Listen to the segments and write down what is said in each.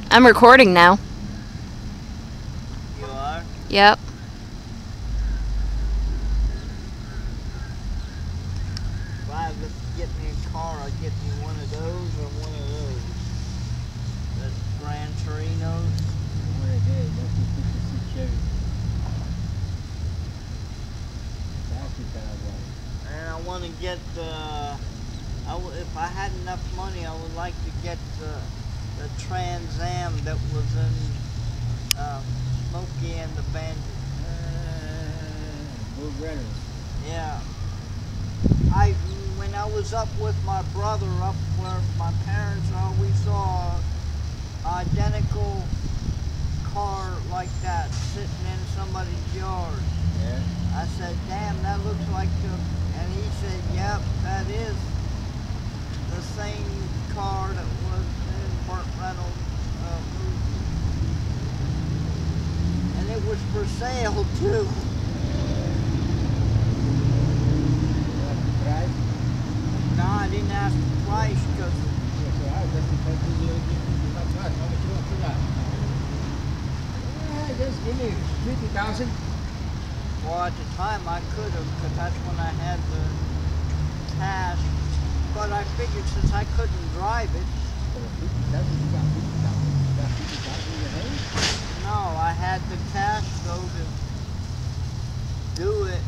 I'm recording now. You are? Yep. If I was to get me a car, I'd get me one of those or one of those. The Gran Torinos. What it is, that's the 56 Chevy. That's the kind of one. And I want to get if I had enough money, I would like to get the Trans Am that was in Smokey and the Bandit. Blue Reynolds. Yeah. When I was up with my brother up where my parents are, we saw an identical car like that sitting in somebody's yard. Yeah. I said, damn, that looks like and he said, yep, that is the same car that was in Burt Reynolds' movie. And it was for sale, too. Price? No, I didn't ask the price because just give me 50,000. well, at the time I could have, because that's when I had the cash. But I figured since I couldn't drive it, no, I had the cash though to do it.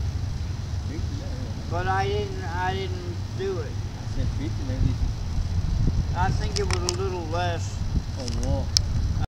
But I didn't do it. I said 50 maybe. I think it was a little less. Oh, more.